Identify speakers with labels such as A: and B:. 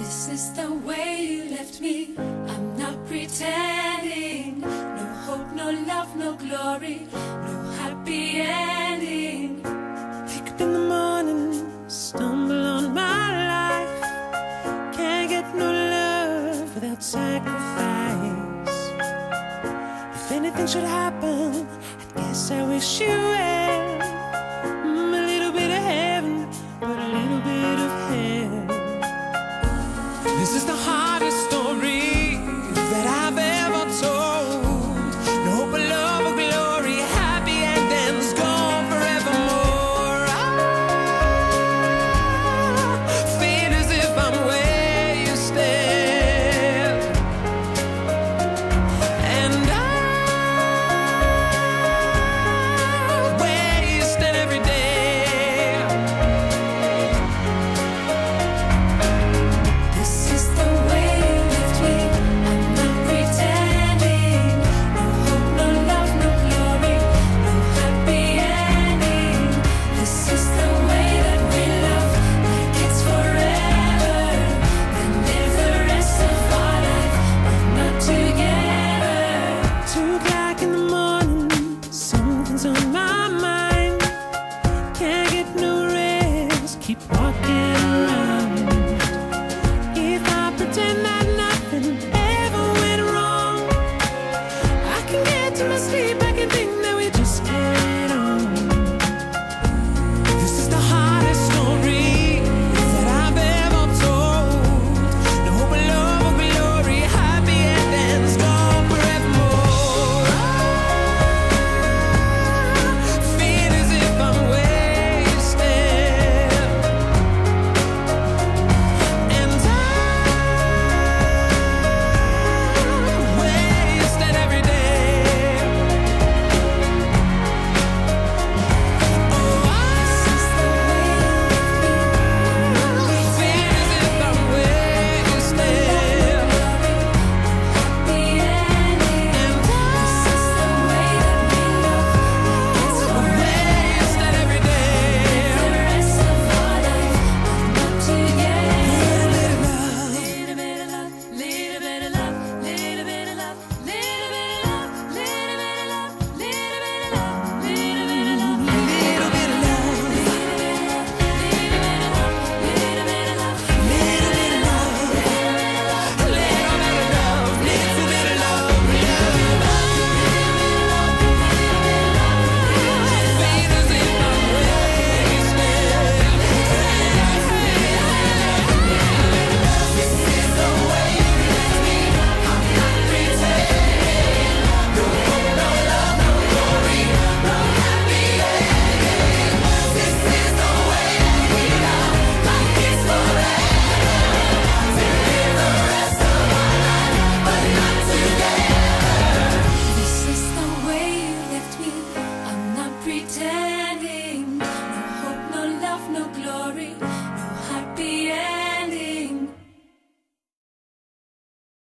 A: This is the way you left me. I'm not pretending. No hope, no love, no glory, no happy ending.
B: Wake up in the morning, stumble on my life. Can't get no love without sacrifice. If anything should happen, I guess I wish you well. A little bit of heaven, but a little bit of hell. This is the